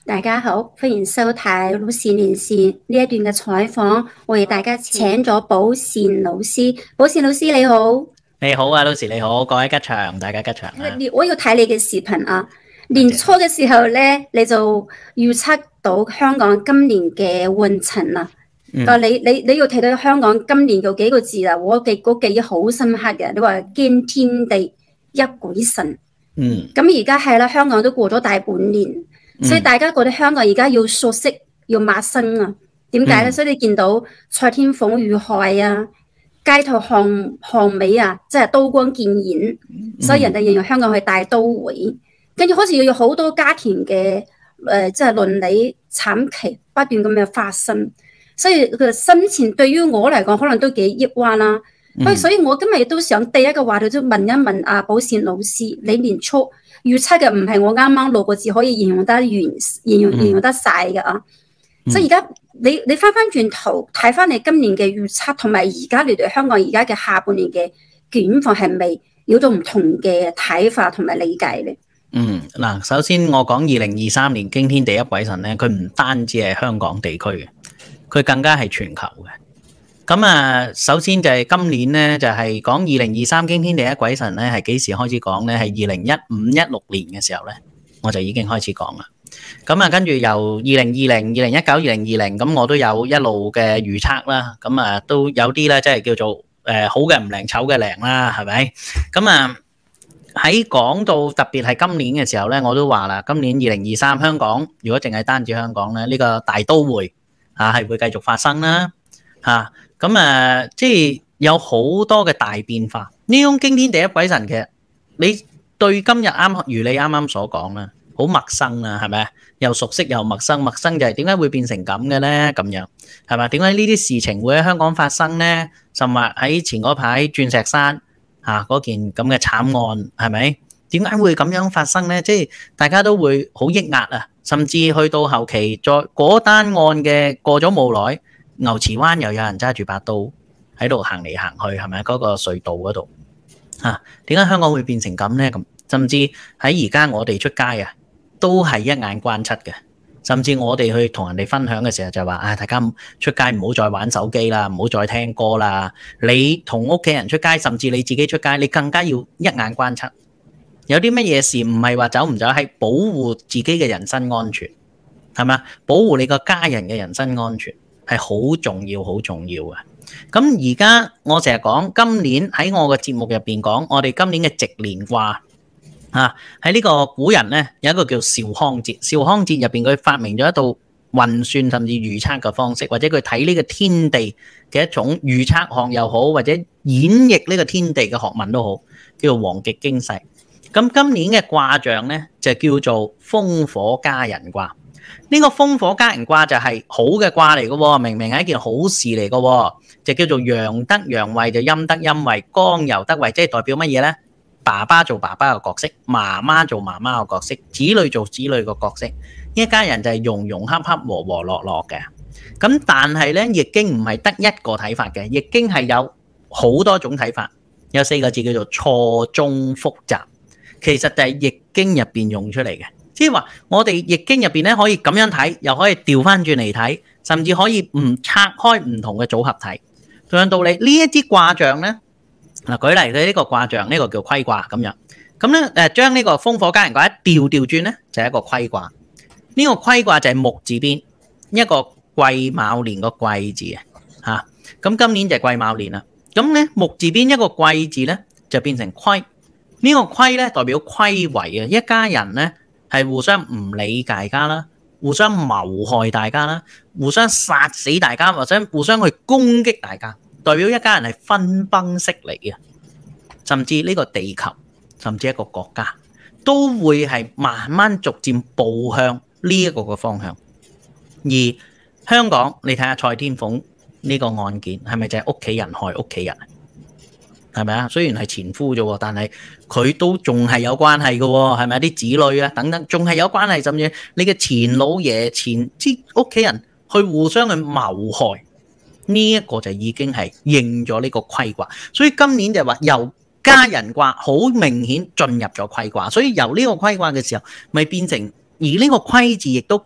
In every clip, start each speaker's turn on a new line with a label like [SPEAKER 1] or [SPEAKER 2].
[SPEAKER 1] 大家好，歡迎收睇老師連線呢一段嘅採訪。我為大家請咗寶善老師，寶善老師你好。
[SPEAKER 2] 你好啊，Lucy 你好，各位吉祥，大家吉祥啊！
[SPEAKER 1] 我要睇你嘅視頻啊。年初嘅時候咧，你就預測到香港今年嘅運程啊。但你要睇到香港今年有幾個字啊？我記憶好深刻嘅。你話驚天地泣鬼神。咁而家係啦，香港都過咗大半年，所以大家覺得香港而家要熟悉，要陌生啊。點解咧？所以你見到蔡天鳳遇害啊，街頭巷尾啊，即係刀光劍影，所以人哋形容香港係大都會。跟住好似有好多家庭嘅即係倫理慘劇不斷咁樣發生，所以佢心情對於我嚟講可能都幾抑鬱啦。所以我今日亦都想第一個話題就問一問阿寶善老師，你年初預測嘅唔係我啱啱6個字可以形容得形容得晒嘅啊。所以而家你翻轉頭睇翻你今年嘅預測，同埋而家你對香港而家嘅下半年嘅境況係咪有咗唔同嘅睇法同埋理解咧？
[SPEAKER 2] 嗱，首先我講2023年驚天地泣鬼神咧，佢唔單止係香港地區嘅，佢更加係全球嘅。咁啊，首先就係今年咧，就係講2023驚天地泣鬼神咧，係幾時開始講咧？係2015-16年嘅時候咧，我就已經開始講啦。咁啊，跟住由2020、2019、2020，咁我都有一路嘅預測啦。咁啊，都有啲咧，即係叫做好嘅唔靈，醜嘅靈啦，係咪？咁啊，喺講到特別係今年嘅時候咧，我都話啦，今年2023香港，如果淨係單止香港咧，呢個大都會係會繼續發生啦，咁即係有好多嘅大變化。呢種驚天地泣鬼神嘅，你對今日如你啱啱所講啦，好陌生啦，係咪？又熟悉又陌生，陌生就係點解會變成咁嘅咧？咁樣係咪？點解呢啲事情會喺香港發生咧？甚至喺前嗰排鑽石山嗰件咁嘅慘案，係咪？點解會咁樣發生咧？即係大家都會好抑壓啊，甚至去到後期再嗰單案嘅過咗冇耐，牛池灣又有人揸住把刀喺度行嚟行去，係咪？嗰個隧道嗰度點解香港會變成咁咧？咁甚至喺而家我哋出街啊，都係一眼關七嘅。甚至我哋去同人哋分享嘅時候就話大家出街唔好再玩手機啦，唔好再聽歌啦。你同屋企人出街，甚至你自己出街，你更加要一眼關七。有啲乜嘢事唔係話走唔走，係保護自己嘅人身安全，係咪？保護你個家人嘅人身安全係好重要，好重要嘅。咁而家我成日講，今年喺我嘅節目入邊講，我哋今年嘅值年卦喺呢個古人咧有一個叫邵康節。邵康節入邊佢發明咗一道運算甚至預測嘅方式，或者佢睇呢個天地嘅一種預測學又好，或者演繹呢個天地嘅學問都好，叫做黃極經世。咁今年嘅卦象咧就叫做風火家人卦。呢個風火家人卦就係好嘅卦嚟嘅，明明係一件好事嚟嘅，就叫做陽得陽位，就陰得陰位，剛柔得位，即係代表乜嘢咧？爸爸做爸爸嘅角色，媽媽做媽媽嘅角色，子女做子女嘅角色，一家人就係融融洽洽、和和樂樂嘅。咁但係咧，易經唔係得一個睇法嘅，易經係有好多種睇法，有4個字叫做錯綜複雜。其實就係易經入邊用出嚟嘅，即係話我哋易經入邊咧可以咁樣睇，又可以調翻轉嚟睇，甚至可以唔拆開唔同嘅組合睇。同樣道理，呢一啲卦象咧，舉例佢呢個卦象，呢個叫虧卦咁樣。咁咧將呢個風火家人卦一調轉咧，就係一個虧卦。呢個虧卦就係木字邊一個癸卯年個癸字啊。咁今年就係癸卯年啦。咁咧木字邊一個癸字咧，就變成虧。呢個虧咧代表虧為啊，一家人咧係互相唔理大家啦，互相謀害大家啦，互相殺死大家，或者互相去攻擊大家，代表一家人係分崩析離嘅。甚至呢個地球，甚至一個國家都會係慢慢逐漸步向呢一個嘅方向。而香港你睇下蔡天鳳呢個案件係咪就係屋企人害屋企人？係咪啊？雖然係前夫啫，但係佢都仲係有關係嘅，係咪？啲子女啊等等，仲係有關係，甚至你嘅前老爺、前屋企人去互相去謀害，呢一個就已經係應咗呢個虧卦。所以今年就話由家人卦好明顯進入咗虧卦，所以由呢個虧卦嘅時候，咪變成而呢個虧字亦都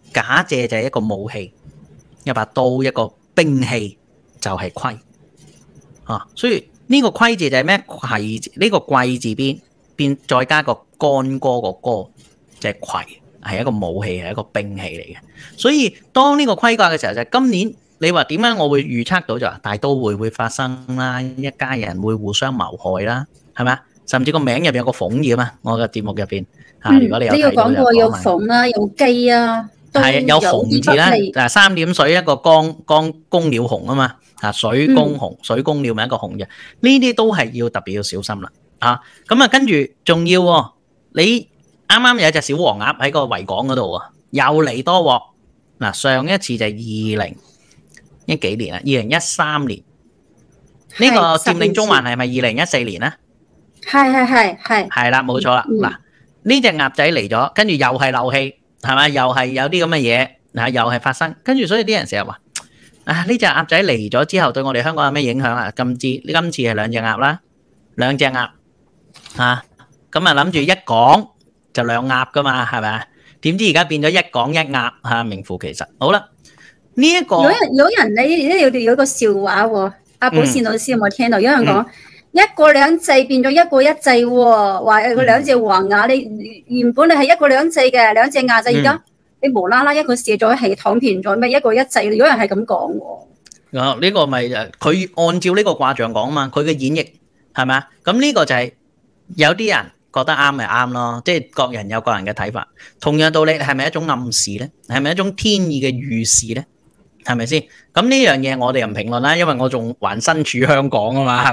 [SPEAKER 2] 假借就係一個武器，一把刀，一個兵器就係盔啊。所以呢個盔字就係咩？盔呢個貴字邊再加個干戈個戈，就係盔，係一個武器，係一個兵器嚟嘅。所以當呢個盔甲嘅時候，就係今年你話點樣我會預測到就話大都會發生啦，一家人會互相謀害啦，係咪啊？甚至個名入邊有個鳳字啊嘛，我嘅節目入邊如果你有睇到就講
[SPEAKER 1] 有鳳啦，有雞啊，
[SPEAKER 2] 係有紅字啦，三點水一個公鳥紅啊嘛，水公紅，水公鳥咪一個紅嘅，呢啲都係要特別要小心啦。咁跟住仲要你啱啱有隻小黃鴨喺個維港嗰度又嚟多鑊嗱，上一次就係幾年啊，2013年呢個佔領中環係咪2014年啊？係啦，冇錯啦。嗱，呢隻鴨仔嚟咗，跟住又係漏氣，係咪？又係有啲咁嘅嘢又係發生，跟住所以啲人成日話呢隻鴨仔嚟咗之後對我哋香港有咩影響啊？今次係兩隻鴨啦，兩隻鴨咁諗住一講就兩鴨噶嘛，係咪啊？點知而家變咗一講一鴨名副其實。好啦，呢一個
[SPEAKER 1] 有人你有個笑話喎，阿寶善老師有冇聽到？有人講一國兩制變咗一國一制喎，話佢兩隻黃鴨，你原本你係一國兩制嘅兩隻鴨仔，而家你無啦啦一個卸咗係躺平咗，咩一國一制？有人係咁講喎。
[SPEAKER 2] 呢個咪佢按照呢個卦象講啊嘛，佢嘅演繹係咪啊？咁呢個就係有啲人覺得啱咪啱咯，即係各人有各人嘅睇法。同樣道理係咪一種暗示咧？係咪一種天意嘅預示咧？係咪先？咁呢樣嘢我哋唔評論啦，因為我仲還身處香港啊嘛，係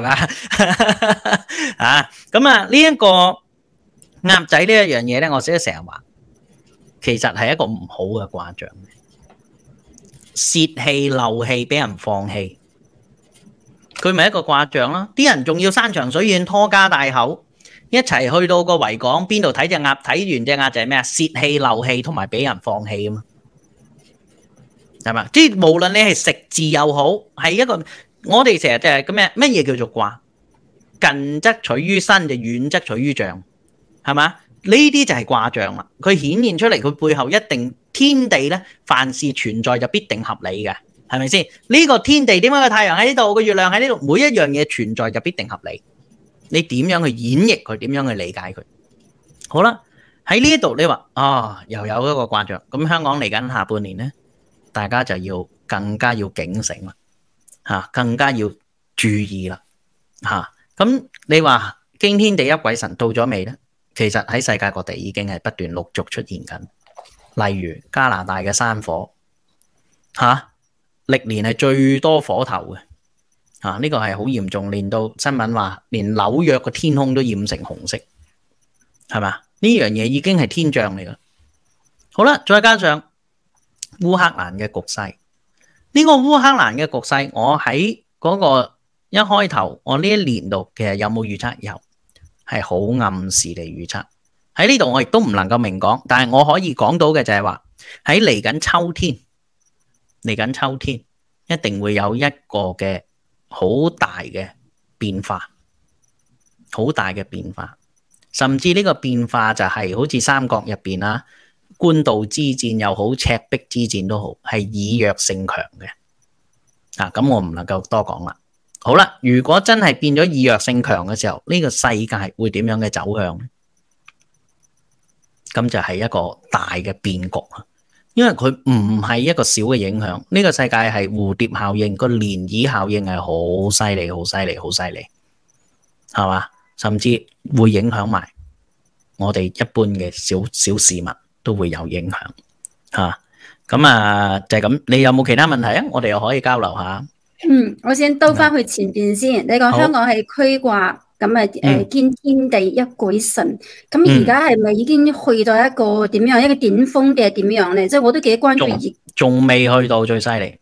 [SPEAKER 2] 咪咁呢一個鴨仔呢一樣嘢咧，我成日話，其實係一個唔好嘅卦象，泄氣漏氣，俾人放棄，佢咪一個卦象咯。啲人仲要山長水遠拖家帶口一齊去到個維港邊度睇隻鴨，睇完隻鴨就係咩啊？泄氣漏氣同埋俾人放棄啊嘛。係嘛？即係無論你係食字又好，係一個我哋成日就係咁咩？乜嘢叫做卦？近則取於身，就遠則取於象，係嘛？呢啲就係卦象啦。佢顯現出嚟，佢背後一定天地咧，凡事存在就必定合理嘅，係咪先？呢個天地點解個太陽喺呢度，個月亮喺呢度，每一樣嘢存在就必定合理。你點樣去演繹佢？點樣去理解佢？好啦，喺呢度你話又有一個卦象，咁香港嚟緊下半年咧？大家就要更加要警醒啦，更加要注意啦，咁你話驚天地泣鬼神到咗未呢？其實喺世界各地已經係不斷陸續出現緊，例如加拿大嘅山火，歷年係最多火頭嘅，呢個係好嚴重，連到新聞話連紐約嘅天空都染成紅色，係嘛？呢樣嘢已經係天象嚟噶。好啦，再加上烏克蘭嘅局勢，呢個烏克蘭嘅局勢，我喺嗰個一開頭，我呢一年度其實有冇預測？有，係好暗示地預測。喺呢度我亦都唔能夠明講，但係我可以講到嘅就係話喺嚟緊秋天一定會有一個嘅好大嘅變化，甚至呢個變化就係好似三國入邊官渡之戰又好，赤壁之戰都好，係以弱勝強嘅。咁我唔能夠多講啦。好啦，如果真係變咗以弱勝強嘅時候，呢個世界會點樣嘅走向呢？咁就係一個大嘅變局，因為佢唔係一個小嘅影響。呢個世界係蝴蝶效應，個漣漪效應係好犀利，係嘛？甚至會影響埋我哋一般嘅小市民。都會有影響咁就係咁。你有冇其他問題啊？我哋又可以交流下。
[SPEAKER 1] 我先兜翻去前邊先。你講香港係區卦，咁見天地泣鬼神。咁而家係咪已經去到一個點樣一個巔峰定係點樣咧？即係我都幾關注。
[SPEAKER 2] 仲未去到最犀利，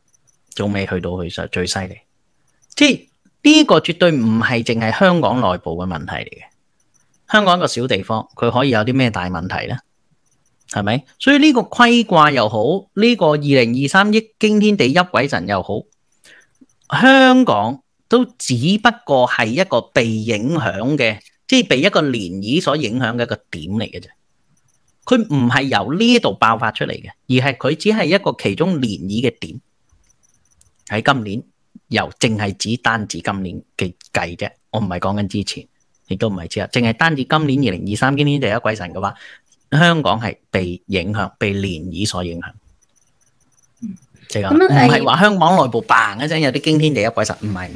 [SPEAKER 2] 即係呢個絕對唔係淨係香港內部嘅問題嚟嘅。香港一個小地方，佢可以有啲咩大問題咧？係咪？所以呢個虧卦又好，呢個2023億驚天地泣鬼神又好，香港都只不過係一個被影響嘅，即係被一個漣漪所影響嘅一個點嚟嘅啫。 佢唔係由呢度爆發出嚟嘅，而係佢只係一個其中漣漪嘅點。喺今年由淨係指單止今年嘅計啫，我唔係講緊之前，亦都唔係之後，淨係單止今年2023今年第一鬼神嘅話，香港係被影響，被漣漪所影響。即係咁，唔係話香港內部嘭一聲有啲驚天地一鬼神，唔係。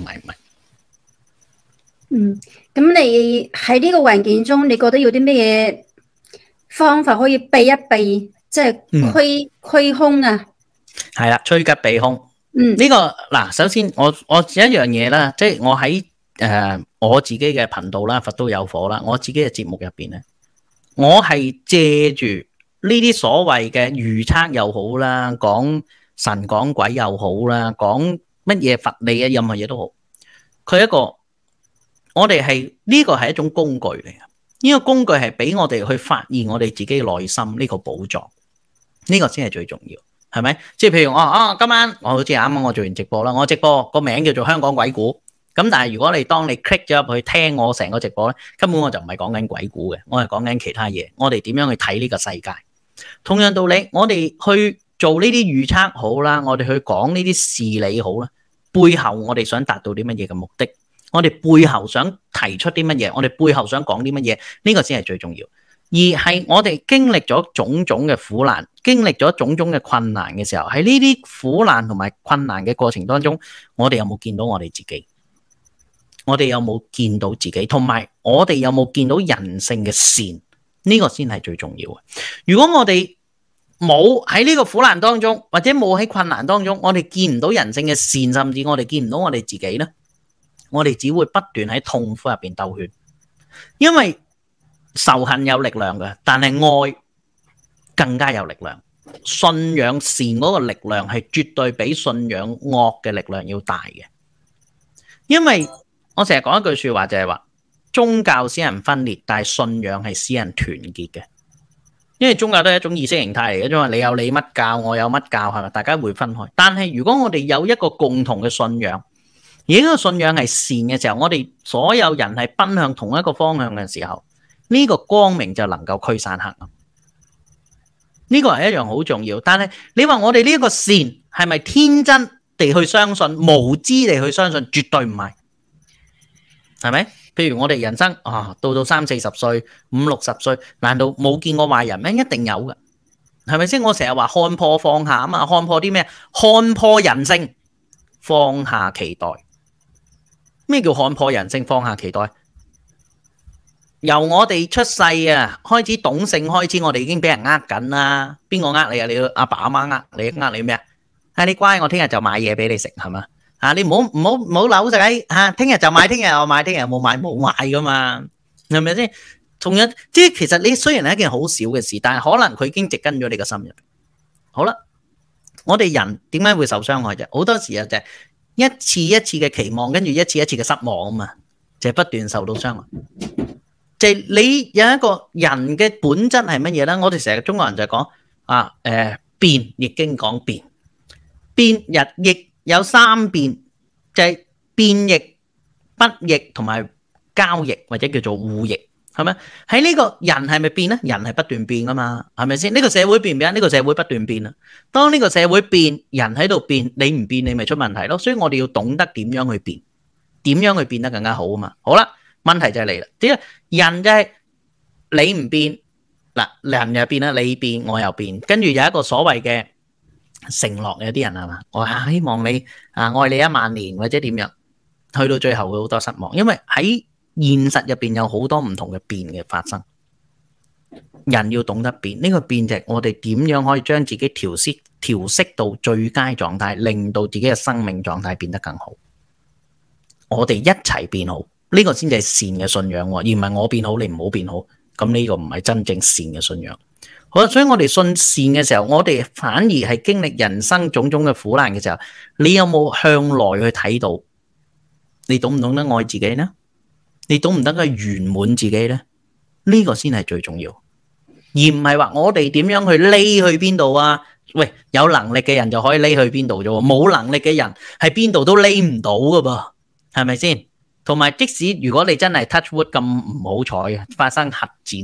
[SPEAKER 1] 咁你喺呢個環境中，你覺得有啲咩嘢方法可以避一避，即係驅凶啊？
[SPEAKER 2] 係啦，趨吉避凶。呢個嗱，首先我有一樣嘢啦，即係我喺我自己嘅頻道啦，佛都有火啦，我自己嘅節目入邊咧，我係借住呢啲所謂嘅預測又好啦，講神講鬼又好啦，講乜嘢佛理嘅任何嘢都好，佢一個我哋係呢個係一種工具嚟嘅，呢個工具係俾我哋去發現我哋自己內心呢個寶藏，呢個先係最重要。係咪？即係譬如我今晚我好似啱啱我做完直播啦，我直播個名叫做香港鬼故。咁但係如果當你 click 咗入去聽我成個直播咧，根本我就唔係講緊鬼故嘅，我係講緊其他嘢。我哋點樣去睇呢個世界？同樣道理，我哋去做呢啲預測好啦，我哋去講呢啲事理好啦，背後我哋想達到啲乜嘢嘅目的？我哋背後想提出啲乜嘢？我哋背後想講啲乜嘢？呢個先係最重要。而係我哋經歷咗種種嘅苦難，經歷咗種種嘅困難嘅時候，喺呢啲苦難同埋困難嘅過程當中，我哋有冇見到我哋自己？我哋有冇見到自己？同埋我哋有冇見到人性嘅善？呢個先係最重要嘅。如果我哋冇喺呢個苦難當中，或者冇喺困難當中，我哋見唔到人性嘅善，甚至我哋見唔到我哋自己呢，我哋只會不斷喺痛苦入邊兜圈，因為仇恨有力量嘅，但係愛更加有力量。信仰善嗰個力量係絕對比信仰惡嘅力量要大嘅。因為我成日講一句說話就係話，宗教使人分裂，但係信仰係使人團結嘅。因為宗教都係一種意識形態嚟嘅，因為你有你乜教，我有乜教，係咪？大家會分開。但係如果我哋有一個共同嘅信仰，而呢個信仰係善嘅時候，我哋所有人係奔向同一個方向嘅時候，呢個光明就能夠驅散黑暗，呢個係一樣好重要。但係你話我哋呢一個善係咪天真地去相信，無知地去相信？絕對唔係，係咪？譬如我哋人生到30、40歲、50、60歲，難道冇見過壞人咩？一定有㗎，係咪先？我成日話看破放下啊嘛，看破啲咩？看破人性，放下期待。咩叫看破人性，放下期待？由我哋出世啊，開始懂性開始，我哋已經俾人呃緊啦。邊個呃你啊？你阿爸阿媽呃你咩啊？你乖，我聽日就買嘢俾你食，係嘛？你唔好扭仔嚇，聽日就買，聽日我買，聽日冇買冇買噶嘛，係咪先？同樣即係其實你雖然係一件好小嘅事，但係可能佢已經植根咗你個心入。好啦，我哋人點解會受傷害啫？好多時候就係一次一次嘅期望，跟住一次一次嘅失望啊嘛，就係不斷受到傷害。就係你有一個人嘅本質係乜嘢咧？我哋成日中國人就係講變，易經講變，變日易有3變，就係變易、不易同埋交易或者叫做互易，係咪？喺呢個人係咪變咧？人係不斷變噶嘛，係咪先？呢個社會變唔變？呢個社會不斷變啊！當呢個社會變，人喺度變，你唔變你咪出問題咯。所以我哋要懂得點樣去變，點樣去變得更加好啊嘛。好啦。問題就係嚟啦，點解人就係你唔變嗱，人又變啦，你變我又變，跟住有一個所謂嘅承諾，有啲人係嘛，我希望你愛你10000年或者點樣，去到最後會好多失望，因為喺現實入邊有好多唔同嘅變嘅發生，人要懂得變，呢個變就係我哋點樣可以將自己調適到最佳狀態，令到自己嘅生命狀態變得更好，我哋一齊變好。呢個先至係善嘅信仰，而唔係我變好你唔好變好，咁呢個唔係真正善嘅信仰。好啦，所以我哋信善嘅時候，我哋反而係經歷人生種種嘅苦難嘅時候，你有冇向內去睇到？你懂唔懂得愛自己呢？你懂唔懂得圓滿自己呢？呢個先係最重要，而唔係話我哋點樣去匿去邊度啊？喂，有能力嘅人就可以匿去邊度啫，冇能力嘅人係邊度都匿唔到噶噃，係咪先？同埋，即使如果你真係 touch wood 咁唔好彩嘅，發生核戰啊，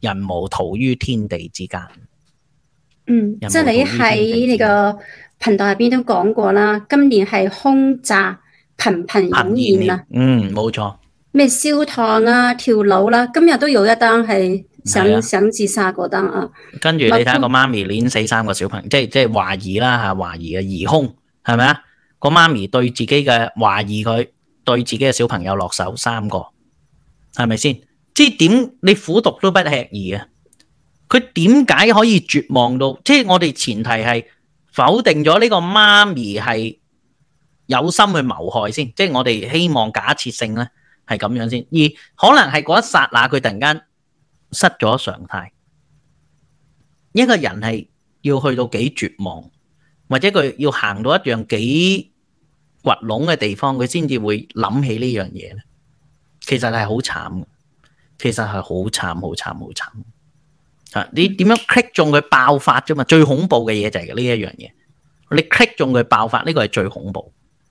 [SPEAKER 2] 人無逃於天地之間。
[SPEAKER 1] 即係你喺你個頻道入邊都講過啦，今年係兇詐頻頻湧現啊。
[SPEAKER 2] 冇錯。
[SPEAKER 1] 咩燒炭啊、跳樓啦，今日都有一單係想自殺嗰單啊。
[SPEAKER 2] 跟住你睇個媽咪碾死3個小朋友，即係懷疑啦嚇，懷疑嘅疑兇係咪啊？個媽咪對自己嘅懷疑佢對自己嘅小朋友落手3個，係咪先？即係點你苦毒都不吃兒啊！佢點解可以絕望到？即係我哋前提係否定咗呢個媽咪係有心去謀害先，即係我哋希望假設性咧係咁樣先，而可能係嗰一剎那佢突然間失咗常態。一個人係要去到幾絕望，或者佢要行到一樣幾掘窿嘅地方，佢先至會諗起呢樣嘢咧。其實係好慘嘅，其實係好慘，好慘，好慘。你點樣 click 中佢爆發啫嘛？最恐怖嘅嘢就係呢一樣嘢，你 click 中佢爆發，呢個係最恐怖。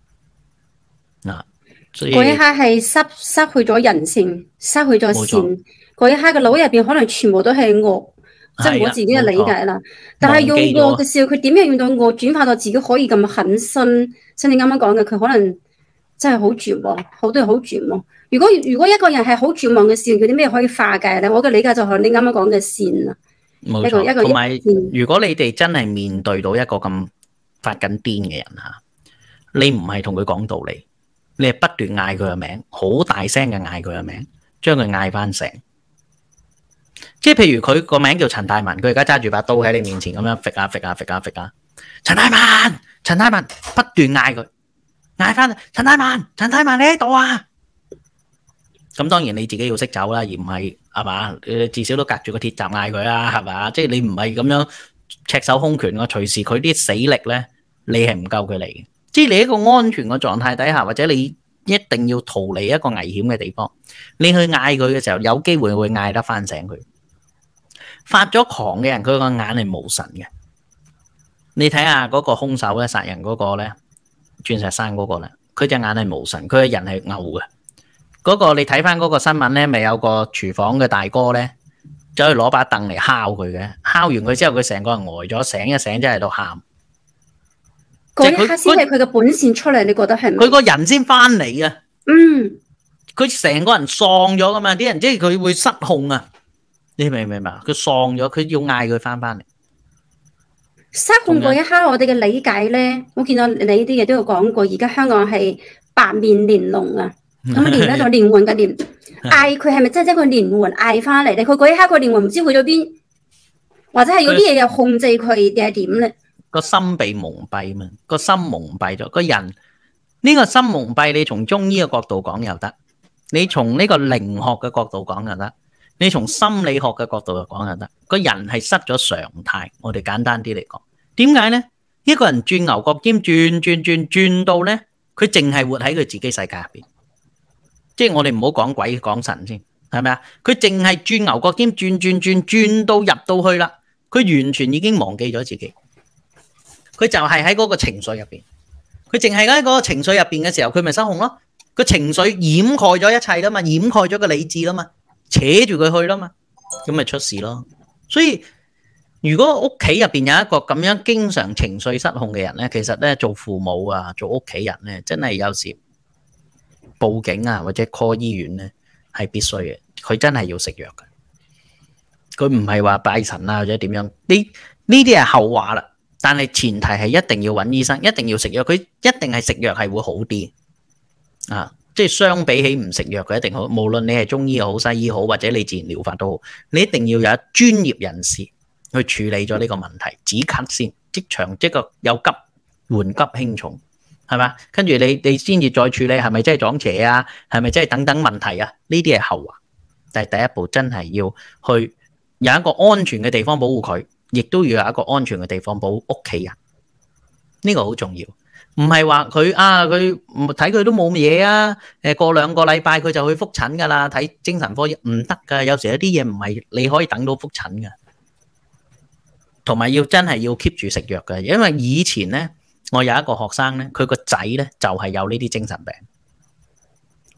[SPEAKER 2] 所以
[SPEAKER 1] 嗰一刻係失去咗人性，失去咗善。嗰一刻嘅腦入邊可能全部都係惡，即係我自己嘅理解啦。但係用惡嘅時候，佢點樣用到惡轉化到自己可以咁狠心？即係你啱啱講嘅，佢可能真係好絕望，好多人好絕望。如果一個人係好絕望嘅時候，有啲咩可以化解咧？我嘅理解就係你啱啱講嘅善啊，
[SPEAKER 2] 冇錯。同埋，如果你哋真係面對到一個咁發緊癲嘅人嚇，你唔係同佢講道理，你係不斷嗌佢嘅名，好大聲嘅嗌佢嘅名，將佢嗌翻醒。即係譬如佢個名叫陳泰文，佢而家揸住把刀喺你面前咁樣揈啊揈啊揈啊揈啊，陳泰文，陳泰文，不斷嗌佢，嗌翻陳泰文，陳泰文你喺度啊！咁當然你自己要識走啦，而唔係嘛？至少都隔住個鐵閘嗌佢啦，係嘛？即係你唔係咁樣赤手空拳嘅，隨時佢啲死力咧，你係唔夠佢嚟嘅。即係你一個安全嘅狀態底下，或者你一定要逃離一個危險嘅地方，你去嗌佢嘅時候，有機會會嗌得翻醒佢。發咗狂嘅人，佢個眼係無神嘅。你睇下嗰個兇手咧，殺人嗰個咧，鑽石山嗰個咧，佢隻眼係無神，佢嘅人係牛嘅。嗰個你睇翻嗰個新聞咧，咪有個廚房嘅大哥咧，走去攞把凳嚟敲佢嘅，敲完佢之後，佢成個人呆咗，醒一醒真係喺度喊。
[SPEAKER 1] 嗰一刻先係佢嘅本線出嚟，你覺得係咪？
[SPEAKER 2] 佢個人先翻嚟啊！佢成個人喪咗噶嘛，啲人即係佢會失控啊！你明唔明白？佢喪咗，佢要嗌佢翻嚟。
[SPEAKER 1] 失控嗰一刻，我哋嘅理解咧，我見到你啲嘢都有講過，而家香港係八面玲瓏啊！咁連咧就靈魂嘅靈，嗌佢係咪真係個靈魂嗌翻嚟咧？佢嗰一刻個靈魂唔知去咗邊，或者係有啲嘢又控制佢定係點咧？
[SPEAKER 2] 個心被蒙蔽嘛，個心蒙蔽咗。個人呢個心蒙蔽，你從中醫嘅角度講又得，你從呢個靈學嘅角度講又得，你從心理學嘅角度嚟講又得。個人係失咗常態，我哋簡單啲嚟講，點解咧？一個人轉牛角尖，轉到咧，佢淨係活喺佢自己世界入邊。即係我哋唔好講鬼講神先，係咪啊？佢淨係轉牛角尖，轉到入到去啦，佢完全已經忘記咗自己。佢就係喺嗰個情緒入邊，佢淨係喺嗰個情緒入邊嘅時候，佢咪失控咯。個情緒掩蓋咗一切啦嘛，掩蓋咗個理智啦嘛，扯住佢去啦嘛，咁咪出事咯。所以如果屋企入邊有一個咁樣經常情緒失控嘅人咧，其實咧做父母啊，做屋企人咧，真係有時報警啊，或者 call 醫院咧係必須嘅。佢真係要食藥嘅，佢唔係話拜神啊或者點樣，呢啲係後話啦。但係前提係一定要揾醫生，一定要食藥，佢一定係食藥係會好啲啊！即係相比起唔食藥佢一定好，無論你係中醫又好、西醫好，或者你自然療法都好，你一定要有一專業人士去處理咗呢個問題，止咳先，即場即個有急緩急輕重，係嘛？跟住你先至再處理係咪真係撞邪啊？係咪真係等等問題啊？呢啲係後話，但係第一步真係要去有一個安全嘅地方保護佢。亦都要有一個安全嘅地方保護屋企人，呢個好重要。唔係話佢睇佢都冇嘢啊，過2個禮拜佢就去復診噶啦，睇精神科唔得噶。有時有啲嘢唔係你可以等到復診噶，同埋要真係要 keep 住食藥嘅。因為以前咧，我有一個學生咧，佢個仔咧就係有呢啲精神病，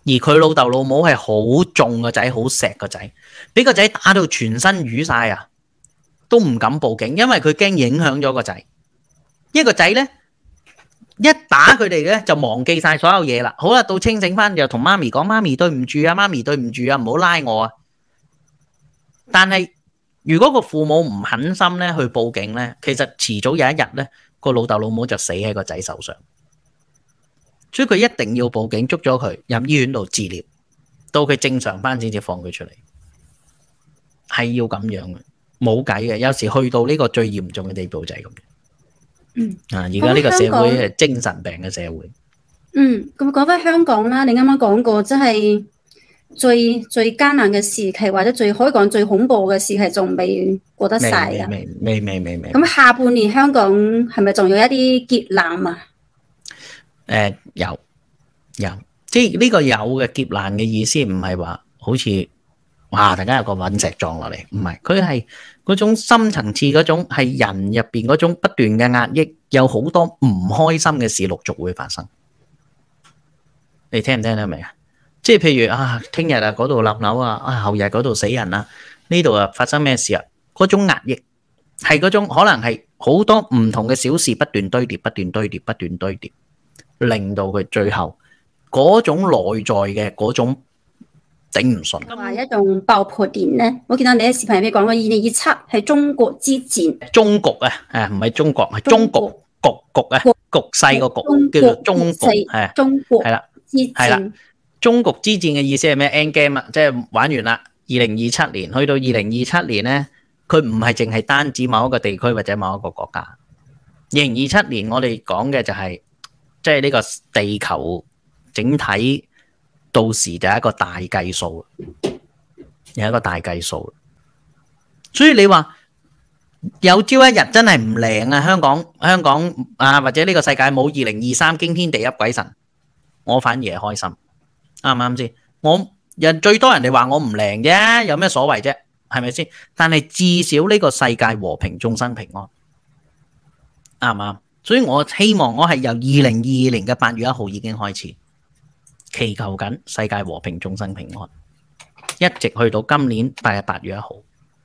[SPEAKER 2] 而佢老豆老母係好縱個仔，好錫個仔，俾個仔打到全身瘀晒啊，都唔敢報警，因為佢驚影響咗個仔。因為個仔咧一打佢哋咧就忘記晒所有嘢啦。好啦，到清醒翻就同媽咪講：媽咪對唔住啊，媽咪對唔住啊，唔好拉我啊。但係如果個父母唔狠心咧去報警咧，其實遲早有一日咧個老豆老母就死喺個仔手上。所以佢一定要報警，捉咗佢入醫院度治療，到佢正常翻先至放佢出嚟，係要咁樣嘅，冇計嘅。有時去到呢個最嚴重嘅地步就係咁樣。而家呢個社會係精神病嘅社會。
[SPEAKER 1] 咁講翻香港啦，你啱啱講過，即係最艱難嘅時期，或者可以講最恐怖嘅時期，仲未過得晒㗎。
[SPEAKER 2] 未。
[SPEAKER 1] 咁下半年香港係咪仲有一啲劫難啊？
[SPEAKER 2] 有，即係呢個有嘅劫難嘅意思，唔係話好似哇，大家有個隕石撞落嚟，唔係，佢係嗰種深層次嗰種係人入邊嗰種不斷嘅壓抑，有好多唔開心嘅事陸續會發生。你聽唔聽得明啊？即係譬如啊，聽日啊嗰度立樓啊，後日嗰度死人啊，呢度啊發生咩事啊？嗰種壓抑係嗰種可能係好多唔同嘅小事不斷堆疊，不斷堆疊，不斷堆疊。令到佢最後嗰種內在嘅嗰種頂唔順。
[SPEAKER 1] 話一種爆破點咧，我見到你喺視頻入面講過2027係中國之戰。
[SPEAKER 2] 中局啊，唔係中國，係中局啊，局勢個局叫做中局，係
[SPEAKER 1] 中國
[SPEAKER 2] 係啦，
[SPEAKER 1] 之戰。
[SPEAKER 2] 中局之戰嘅意思係咩 ？End game 啊，即係玩完啦。2027年去到2027年咧，佢唔係淨係單指某一個地區或者某一個國家。2027年我哋講嘅就係。即係呢個地球整體到時就係一個大計數，有一個大計數。所以你話有朝一日真係唔靈啊，香港啊，或者呢個世界冇2023驚天地泣鬼神，我反而係開心，啱唔啱先？最多人哋話我唔靈啫，有咩所謂啫？係咪先？但係至少呢個世界和平，眾生平安，啱唔啱？所以我希望我係由2022年嘅8月1號已經開始祈求緊世界和平、眾生平安，一直去到今年8月1號。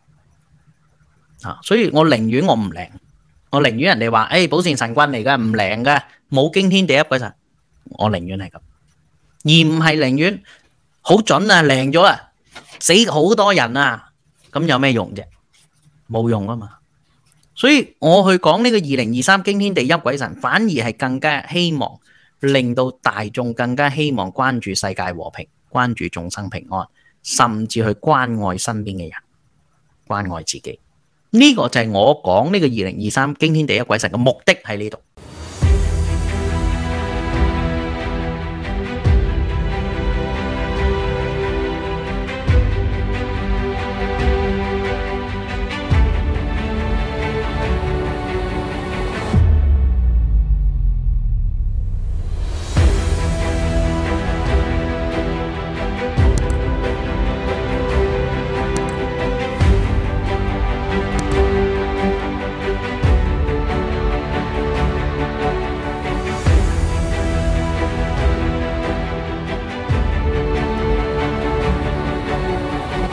[SPEAKER 2] 所以我寧願我唔靈，我寧願人哋話保善神棍嚟㗎，唔靈㗎，冇驚天地泣鬼神，我寧願係咁，而唔係寧願好準啊，靈咗啊，死好多人啊，咁有咩用啫？冇用啊嘛。所以我去講呢個2023驚天地泣鬼神，反而係更加希望令到大眾更加希望關注世界和平，關注眾生平安，甚至去關愛身邊嘅人，關愛自己。呢個就係我講呢個2023驚天地泣鬼神嘅目的喺呢度。